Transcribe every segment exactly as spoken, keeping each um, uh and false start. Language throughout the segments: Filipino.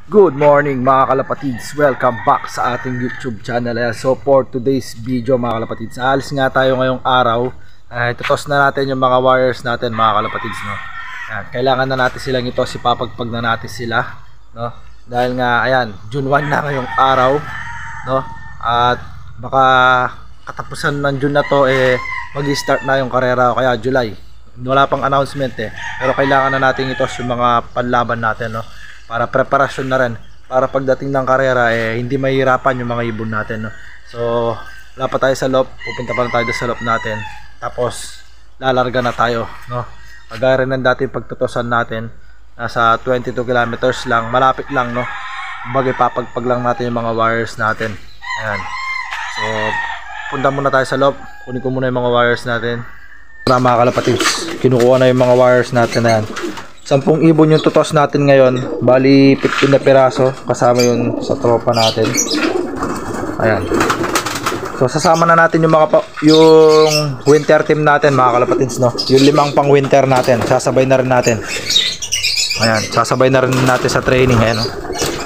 Good morning mga kalapatids, welcome back sa ating YouTube channel. So for today's video mga kalapatids, alis nga tayo ngayong araw. uh, Itutos na natin yung mga wires natin mga kalapatids, no? Ayan, kailangan na natin silang ito, sipapagpag na natin sila, no? Dahil nga ayan, June first na ngayong araw, no? At baka katapusan ng June na to eh mag-start na yung karera, o kaya July. Wala pang announcement eh, pero kailangan na natin ito yung mga panlaban natin, no? Para preparasyon na rin, para pagdating ng karera eh hindi mahirapan yung mga ibon natin, no? So wala pa tayo sa loop, pupunta pa na tayo sa loop natin, tapos lalarga na tayo, no? Kagaya rin ng dating pagtutusan natin, nasa twenty-two kilometers lang, malapit lang, no? Bagay papagpag lang natin yung mga wires natin. Ayan, so punta muna tayo sa loop, kunin ko muna yung mga wires natin. Para mga kalapatids, kinukuha na yung mga wires natin na yan. Sampung ibon yung tutos natin ngayon, bali fifteen na piraso, kasama yun sa tropa natin. Ayan, so sasama na natin yung mga pa, yung winter team natin mga kalapatids, no? Yung limang pang winter natin, sasabay na rin natin. Ayan, sasabay na rin natin sa training. Ayan, no?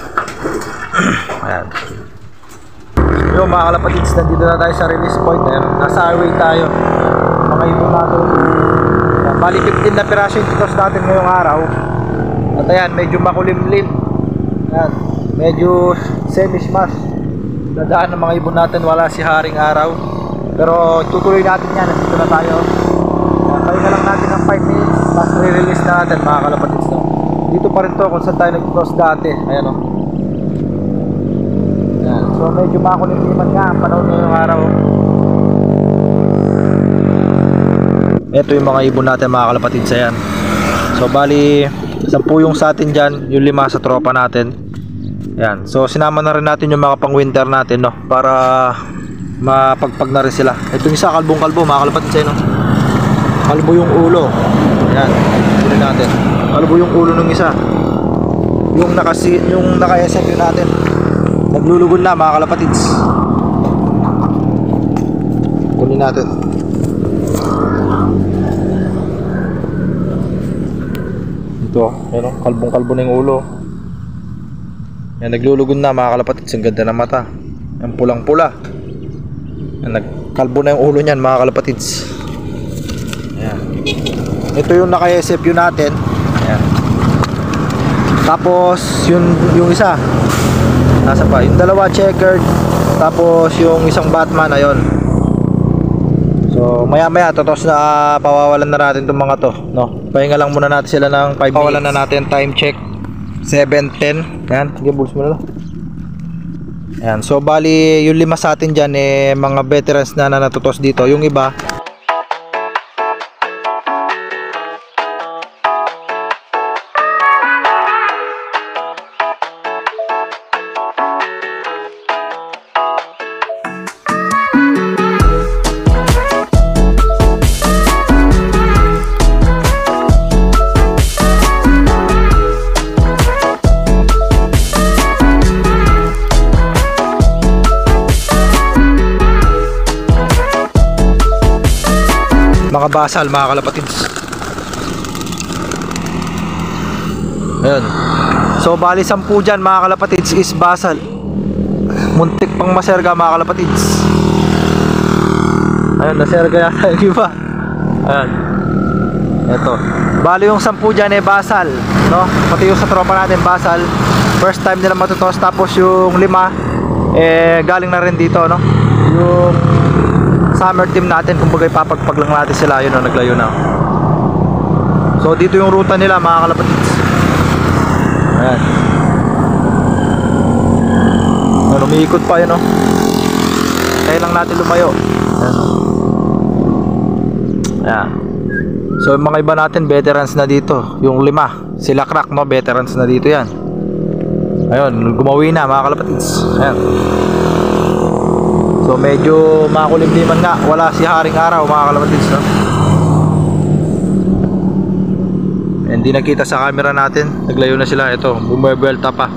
Ayan, yung mga kalapatids, nandito na tayo sa release point. Ayan, nasa highway tayo, mga ibon natin. Bali fifteen na piraso yung tutos natin ngayong araw. At ayan, medyo makulimlim. Ayan, medyo semi-smash. Dadaan ng mga ibon natin, wala si haring araw. Pero tutuloy natin yan, nandito na tayo. Ayan, pahinga lang natin ng five minutes, tapos re-release na natin mga kalapatids, no? Dito pa rin to kung saan tayo nag-tutos dati. Ayan, o. Ayan, so medyo makulimliman nga ang panahon ngayong araw. Ito yung mga ibon natin mga kalapatids, ayan. So bali sampu yung sa atin dyan, yung lima sa tropa natin. Ayan, so sinama na rin natin yung mga pang winter natin, no? Para mapagpag na rin sila. Ito yung isa, kalbong kalbo mga kalapatids, ayan, no? Kalbo yung ulo. Ayan, kunin natin. Kalbo yung ulo ng isa. Yung nakasi, yung naka-S M U natin, naglulugon na mga kalapatids. Kunin natin. Ito, ano, kalbong-kalbo na yung ulo. Yan, naglulugon na mga kalapatids. Ang ganda ng mata. Yan, pulang-pula. Yan, nagkalbo na yung ulo niyan mga kalapatids. Yan. Ito yung naka-S F U natin. Yan. Tapos yung, yung isa, nasa pa? Yung dalawa checkered. Tapos yung isang Batman, ayun. So maya maya totos na uh, pawawalan na natin itong mga to, no? Pahinga lang muna natin sila ng five minutes. Pawalan na natin, time check seven ten. Yan, sige, bulls mo na lang. Yan, so bali yung lima sa atin dyan eh mga veterans na na natutos dito. Yung iba mga basal mga kalapatids. Ayan, so bali sampu dyan mga kalapatids is basal. Muntik pang maserga mga kalapatids. Ayun, naserga yata yung iba. Ayan, eto, bali yung sampu dyan eh basal, no? Pati yung sa tropa natin basal, first time nila matutos. Tapos yung lima eh galing na rin dito, no? Yung summer team natin, kumbaga papagpag lang natin sila, yun o, naglayo na. So dito yung ruta nila mga kalapatids. Ayan, ayan, umiikot pa yun, o. Kaya lang natin lumayo. Ayan, ayan. So yung mga iba natin veterans na dito. Yung lima, sila crack, no? Veterans na dito yan. Ayun, gumawi na mga kalapatids. Ayan, so medyo makulimliman nga, wala si haring araw mga kalapatids, no? Hindi nakita sa camera natin, naglayo na sila. Ito, bumibelta pa.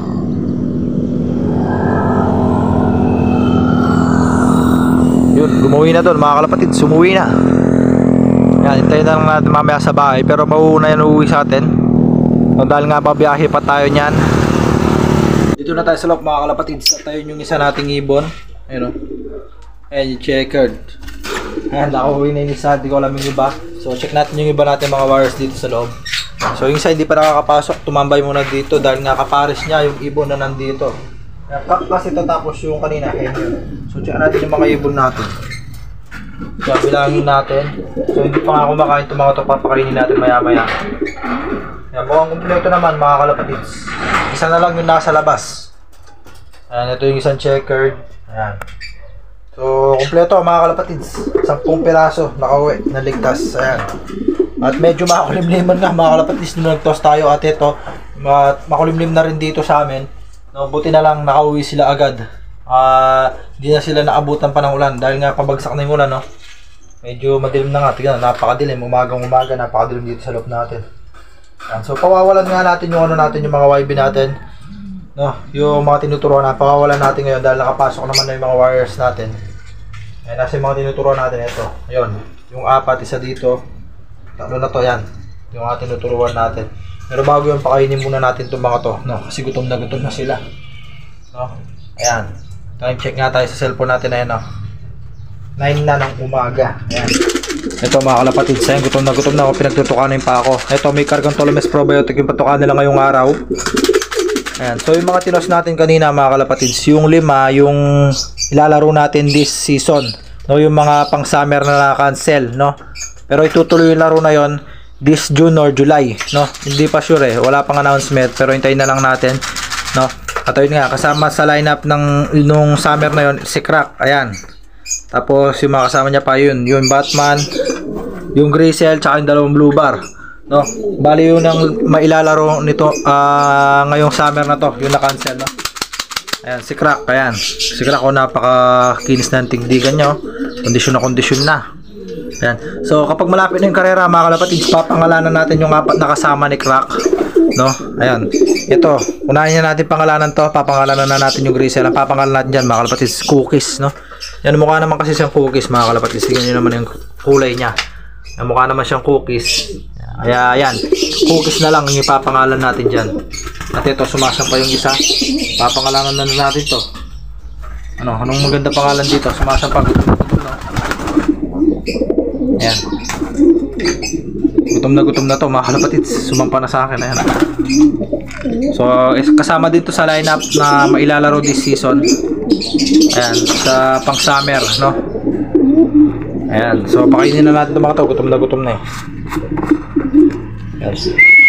Yun, gumuwi na doon mga kalapatids, sumuwi na. Yan, hintayin na lang natin mamaya sa bahay. Pero mauuna yan uuwi sa atin, dahil nga babiyahe pa tayo nyan. Dito na tayo sa loob mga kalapatids. At tayo yung isa nating ibon. Ayun o. Ayan yung checkered. Ayan, nakauwi na yung isa. Hindi ko alam yung iba. So check natin yung iba natin mga wires dito sa loob. So yung isa hindi pa nakakapasok. Tumambay muna dito dahil nga kapares niya yung ibon na nandito. Kaklas ito tapos yung kanina. Ayan yun. So check natin yung mga ibon natin. So bilangin natin. So hindi pa nga kumakain itong mga ito. Papakainin natin maya maya. Ayan, mukhang kumpleto naman mga kalapatids. Isa na lang yung nasa labas. Ayan, ito yung isang checkered. Ayan. So, kumpleto mga kalapatids. Sampung piraso, nakauwi, naligtas. Ayan. At medyo makulimliman nga mga kalapatids nung nag-toss tayo. At ito, makulimlim na rin dito sa amin. No, buti na lang nakauwi sila agad. Uh, Hindi na sila naabutan pa ng ulan. Dahil nga pabagsak na yung ulan, no? Medyo madilim na nga. Tignan, napakadilim. Umagang umaga, napakadilim dito sa loob natin. Yan. So pawawalan nga natin yung ano natin, yung mga Y B natin, no, yung mga tinuturuan na pawawalan natin ngayon dahil nakapasok naman na yung mga wires natin. Ayan, nasa yung mga tinuturuan natin. Ito, ayun, yung apat, isa dito, tatlo na to. Yan, yung mga tinuturuan natin. Pero bago yun, pakainin muna natin itong mga to, no, kasi gutom na gutom na sila, no. Ayan, time check nga tayo sa cellphone natin. Ayan, no, nine na ng umaga. Ayan. Ito mga kalapatids, ayun, gutom na gutom na ako, pinagtutukanin pa ako. Ito, may kargang Tolomes Probiotic yung patukan nila ngayong araw. Ayan, so yung mga tinos natin kanina mga kalapatids, yung lima, yung ilalaro natin this season, no, yung mga pang summer na na-cancel, no. Pero itutuloy yung laro na yon this June or July, no. Hindi pa sure eh, wala pang announcement, pero hintayin na lang natin, no. At ayun nga, kasama sa lineup ng nung summer na yon si Crack. Ayan. Tapos yung mga kasama niya pa yun, yung Batman, yung Grisel, tsaka yung dalawang Blue Bar, no. Bali yun ang mailalaro nito uh, ngayong summer na to, yung na-cancel, no. Ayan, si Crack, ayan. Si Crack, oh, napaka-kinis na ng tigdigan niya, oh. Kondisyon na kondisyon na. Ayan. So kapag malapit na yung karera mga kalapatids, papangalanan natin yung apat na kasama ni Crack, no. Ayan. Ito, unahin na natin pangalanan to, papangalanan na natin yung Grisel. Ang papangalanan natin dyan mga kalapatids, Cookies, no. Yan, mukha naman kasi siyang Cookies mga kalapatids. Tignan nyo naman yung kulay niya. Yan, mukha naman siyang Cookies. Kaya yan, Cookies na lang yung ipapangalan natin dyan. At ito, sumasampa yung isa. Papangalanan na natin to. Ano, anong maganda pangalan dito? Sumasampa. Ayan. Gutom na gutom na to mga kalapatids. Sumampa na sa akin. Ayan. So kasama dito sa lineup na mailalaro this season. Ayan, sa pang summer, no. Ayan, so pakainin na natin itong mga to. Gutom na gutom na eh. Ayan.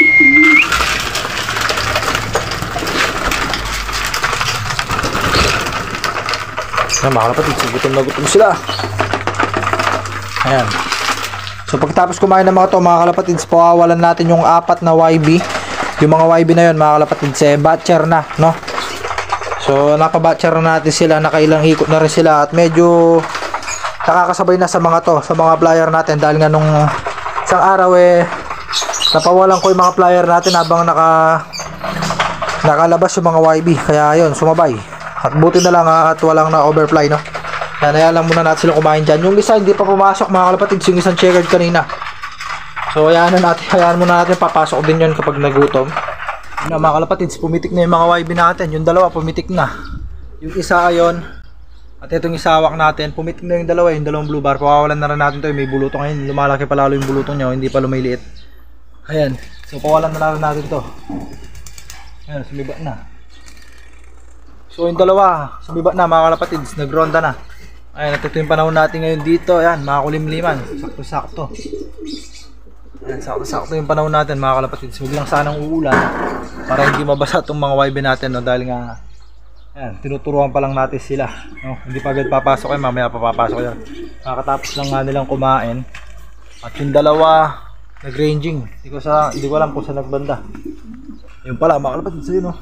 Ayan mga kalapatids, gutom na gutom sila. Ayan. So pagtapos kumain ng mga to mga kalapatids, pawawalan natin yung apat na Y B. Yung mga Y B na yun mga kalapatids, eh, batcher na, no. So napabatcher na natin sila, nakailang ikot na rin sila. At medyo nakakasabay na sa mga to, sa mga flyer natin. Dahil nga nung isang araw eh, napawalan ko yung mga flyer natin habang naka nakalabas yung mga Y B. Kaya yun, sumabay. At buti na lang at walang na overfly, no. Yan, kaya lang muna natin sila kumain dyan. Yung isa hindi pa pumasok mga kalapatids, yung isang checkered kanina. So hayaan na natin, hayaan muna natin, papasok din yun kapag nagutom. Na mga kalapatids, pumitik na yung mga Y B natin. Yung dalawa pumitik na. Yung isa ayon. At itong isawak natin, pumitik na yung dalawa, yung dalawang Blue Bar. Pawawalan na rin natin to, may bulutong ngayon. Lumalaki pa lalo yung bulutong niya, hindi pa lumiliit. Ayan, so pawalan na rin natin to. Ayan, sumiba na. So yung dalawa, sumiba na mga kalapatids, nagronda na. Ayan, ito yung panahon natin ngayon dito. Ayan, mga kulimliman, sakto-sakto. Ayan, sakto-sakto yung panahon natin mga kalapatids. Huwag lang sanang uulan para hindi mabasa itong mga Y B natin, no? Dahil nga ayan, tinuturuan pa lang natin sila, no? Hindi pa agad papasok, eh, mamaya papapasok yan. Nakatapos lang nga nilang kumain. At yung dalawa nag-ranging. Hindi ko, sa, hindi ko alam kung saan nagbanda. Ayun pala mga kalapatids, ayun, no?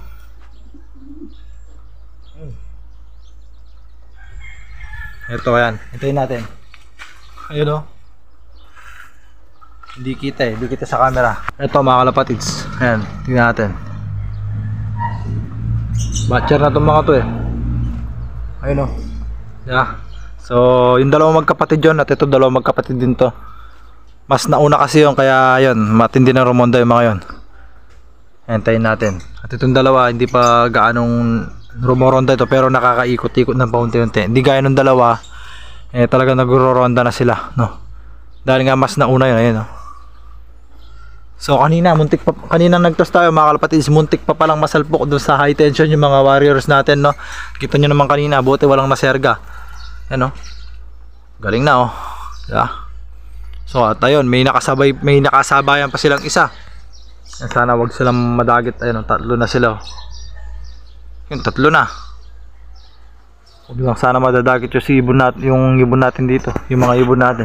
Ito, ayan, hintayin natin. Ayun, o. Hindi kita eh, hindi kita sa camera. Ito mga kalapatids, ayan, tingnan natin. Batcher na itong mga to eh. Ayun, o. Yeah. So yung dalawang magkapatid yun, at ito dalawang magkapatid din to. Mas nauna kasi yun, kaya yun, matindi na rumonda yung mga yun. Hintayin natin. At itong dalawa, hindi pa gaanong rumoronda ito, pero nakakaikot-ikot ng paunti-unti. Hindi gaya ng dalawa, eh talaga nagro-ronda na sila, no? Dahil nga mas nauna yun, ayun, no? So kanina, muntik pa, kanina nagtos tayo mga kalapatids, muntik pa palang masalpok doon sa high tension yung mga warriors natin, no? Kita nyo naman kanina, buti walang naserga. Yan, no? Galing na, oh. Diba? So at ayun, may nakasabay, may nakasabayan pa silang isa. Sana wag silang madagit. Ayun, tatlo na sila. Yung tatlo na. Huwag lang sana madadagit yung si ibon natin, yung ibon natin dito, yung mga ibon natin.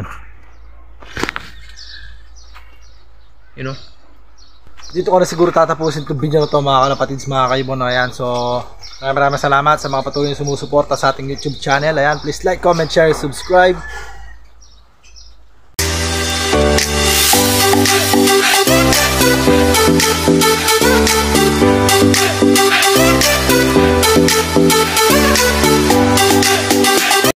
You know? Dito ko na siguro tatapusin itong video na to mga kalapatids, mga kaibon na yan. So maraming maraming salamat sa mga patuloy na sumusuporta sa ating YouTube channel. Ayan, please like, comment, share, subscribe. We'll be right back.